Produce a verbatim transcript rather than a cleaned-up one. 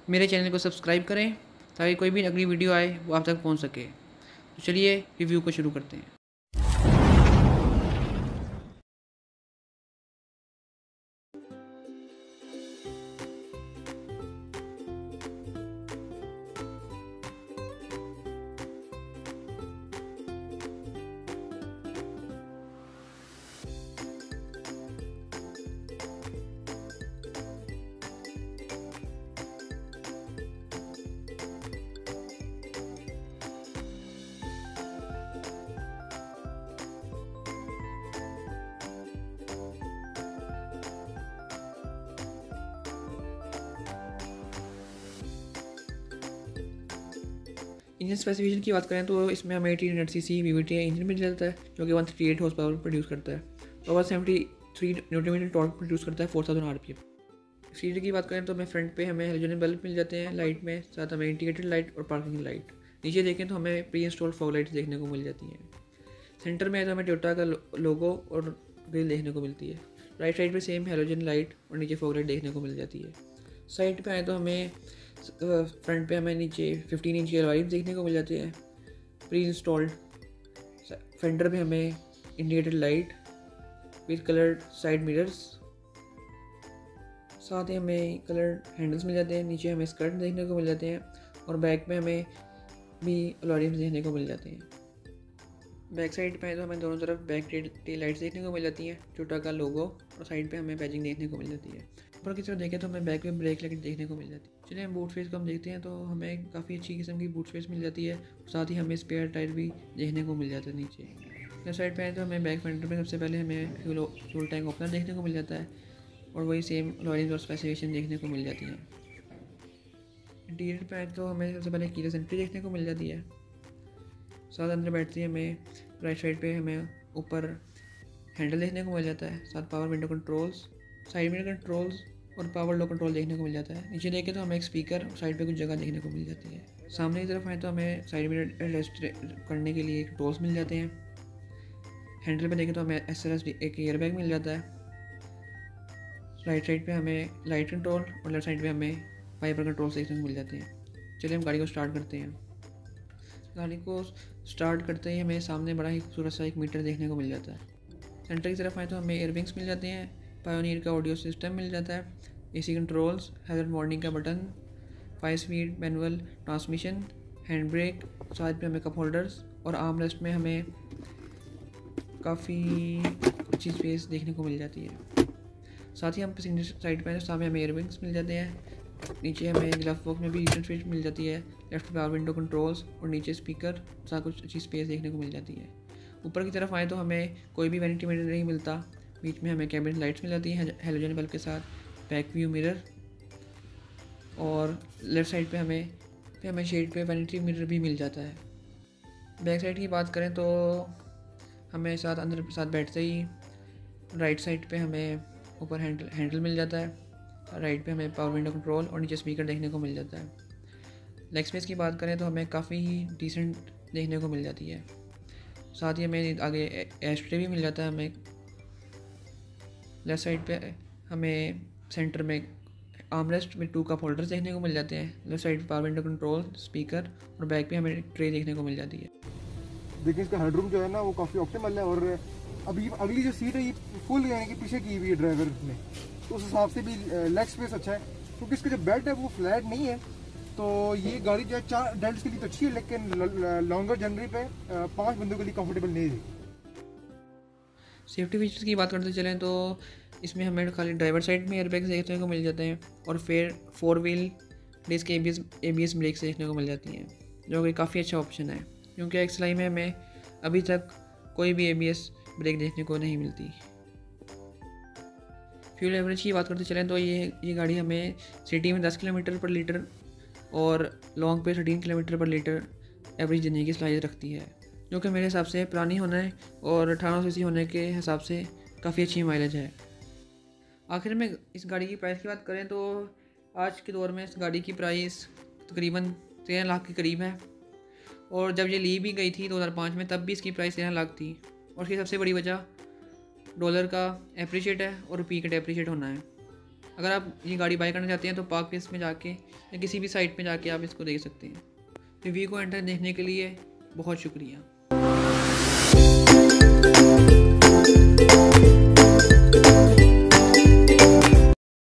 मेरे चैनल को सब्सक्राइब करें ताकि कोई भी अगली वीडियो आए वो आप तक पहुंच सके। तो चलिए रिव्यू को शुरू करते हैं। इंजन स्पेसिफिकेशन की बात करें तो इसमें हमें eighteen hundred C C V V T engine मिल जाता है जो कि one thirty eight horse power produce करता है और one seventy three newton metre torque produce करता है four thousand R P M. Exterior की बात करें तो हमें फ्रंट पे हमें हेलोजन बल्ब मिल जाते हैं लाइट में, साथ हमें इंडिकेटेड लाइट और पार्किंग लाइट। नीचे देखें तो हमें प्री इंस्टॉल फॉग लाइट्स देखने को मिल जाती हैं। सेंटर में तो हमें टोयोटा का लोगो और ग्रिल देखने को मिलती है। राइट साइड पे सेम हेलोजन लाइट और नीचे फॉग लाइट देखने को मिल जाती है। साइड पे आए तो हमें फ्रंट पे हमें नीचे फिफ्टीन इंच एलॉयज देखने को मिल जाते हैं प्री इंस्टॉल्ड। फेंडर पे हमें indicated light with coloured side mirrors, साथ ही हमें कलर हैंडल्स मिल जाते हैं। नीचे हमें स्कर्ट देखने को मिल जाते हैं और बैक में हमें भी अलॉरियम्स देखने को मिल जाते हैं। बैक साइड पे तो हमें दोनों तरफ बैक टेल लाइट्स देखने को मिल जाती हैं, टोयोटा का लोगो, और साइड पे हमें बैजिंग देखने को मिल जाती है। ऊपर की तरफ देखें तो हमें बैक में ब्रेक लाइट देखने को मिल जाती है। चलिए हम बूट स्पेस को हम देखते हैं तो हमें काफ़ी अच्छी किस्म की बूट स्पेस मिल जाती है। साथ ही हमें स्पेयर टायर भी देखने को मिल जाता है नीचे। लेफ्ट साइड पे आए तो हमें बैक फेंडर में सबसे पहले हमें फ्यूल फ्यूल टैंक ओपनर देखने को मिल जाता है और वही सेम लॉरिंस और स्पेसिफिकेशन देखने को मिल जाती है। इंटीरियर पे आए तो हमें सबसे पहले कीलेस एंट्री देखने को मिल जाती है। साथ अंदर बैठती है हमें राइट साइड पे हमें ऊपर हैंडल देखने को मिल जाता है, साथ power window controls, side mirror controls और पावर लो कंट्रोल देखने को मिल जाता है। नीचे देखें तो हमें एक स्पीकर साइड पे कुछ जगह देखने को मिल जाती है। सामने की तरफ आए तो हमें साइड मिरर एडजस्ट करने के लिए कंट्रोल्स मिल जाते हैं। हैंडल पे देखें तो हमें एस एल एस एक एयर बैग मिल जाता है। राइट साइड पे हमें लाइट कंट्रोल और लेफ्ट साइड पे हमें वाइपर कंट्रोल देखने को मिल जाते हैं। चलिए हम गाड़ी को स्टार्ट करते हैं। गाड़ी को स्टार्ट करते ही हमें सामने बड़ा ही खूबसूरत सा एक मीटर देखने को मिल जाता है। सेंटर की तरफ आए तो हमें एयरबैग्स मिल जाते हैं, पायोनियर का ऑडियो सिस्टम मिल जाता है, एसी कंट्रोल्स, हैज़र्ड वार्निंग का button, five speed manual transmission, hand brake, साथ में हमें कप होल्डर्स और आर्म रेस्ट में हमें काफ़ी अच्छी स्पेस देखने को मिल जाती है। साथ ही हम पैसेंजर साइड पर सामने हमें एयरबैग्स मिल जाते हैं। नीचे हमें ग्लव बॉक्स में भी रीजन स्पेस मिल जाती है। लेफ्ट पावर विंडो कंट्रोल्स और नीचे स्पीकर, साथ कुछ अच्छी स्पेस देखने को मिल जाती है। ऊपर की तरफ आए तो हमें कोई भी वैनिटी मिरर नहीं मिलता। बीच में हमें कैबिन लाइट्स मिल जाती हैं हेलोजन बल्ब के साथ, बैक व्यू मिरर, और लेफ्ट साइड पे हमें पे हमें शेड पे वैनिटी मिरर भी मिल जाता है। बैक साइड की बात करें तो हमें साथ अंदर साथ बैठते ही राइट साइड पे हमें ऊपर हैंडल हैंडल मिल जाता है। राइट पे हमें पावर विंडो कंट्रोल और नीचे स्पीकर देखने को मिल जाता है। लेग स्पेस की बात करें तो हमें काफ़ी ही डिसेंट देखने को मिल जाती है। साथ ही हमें आगे एस्ट्रे भी मिल जाता है। हमें लेफ्ट साइड पे हमें सेंटर में आर्मरेस्ट में टू कप होल्डर्स देखने को मिल जाते हैं। लेफ्ट साइड पे पावर विंडो कंट्रोल, स्पीकर और बैक पे हमें ट्रे देखने को मिल जाती है। देखिए इसका हेडरूम जो है ना वो काफ़ी ऑप्टिमल है और अभी अगली जो सीट है ये फुल यानी कि पीछे की हुई है ड्राइवर ने, तो उस हिसाब से भी लेग स्पेस अच्छा है क्योंकि इसका जो बेड है वो फ्लैट नहीं है। तो ये गाड़ी जो है चार अडल्ट के लिए तो अच्छी है लेकिन लॉन्गर जर्नी पे पांच बंदों के लिए कंफर्टेबल नहीं है। सेफ्टी फीचर्स की बात करते चलें तो इसमें हमें खाली ड्राइवर साइड में एयरबैग्स देखने को मिल जाते हैं और फिर four wheel disc A B S A B S brakes देखने को मिल जाती हैं, जो कि काफ़ी अच्छा ऑप्शन है क्योंकि एक्स लाई में हमें अभी तक कोई भी ए बी एस ब्रेक देखने को नहीं मिलती। फ्यूल एवरेज की बात करते चलें तो ये ये गाड़ी हमें सिटी में दस किलोमीटर पर लीटर और लॉन्ग पे thirteen kilometre per litre average देने की सलाहियत रखती है, जो कि मेरे हिसाब से पुरानी होने और अठारह सी सी होने के हिसाब से काफ़ी अच्छी माइलेज है। आखिर में इस गाड़ी की प्राइस की बात करें तो आज के दौर में इस गाड़ी की प्राइस तकरीबन तेरह लाख के करीब है और जब ये ली भी गई थी दो हज़ार पाँच में तब भी इसकी प्राइस तेरह लाख थी और इसकी सबसे बड़ी वजह डॉलर का एप्रिशिएट है और रुपये का डेप्रिशिएट होना है। अगर आप ये गाड़ी बाय करना चाहते हैं तो पार्क प्लेस में जाके या किसी भी साइट में जाके आप इसको देख सकते हैं। रिव्यू को एंटर देखने के लिए बहुत शुक्रिया।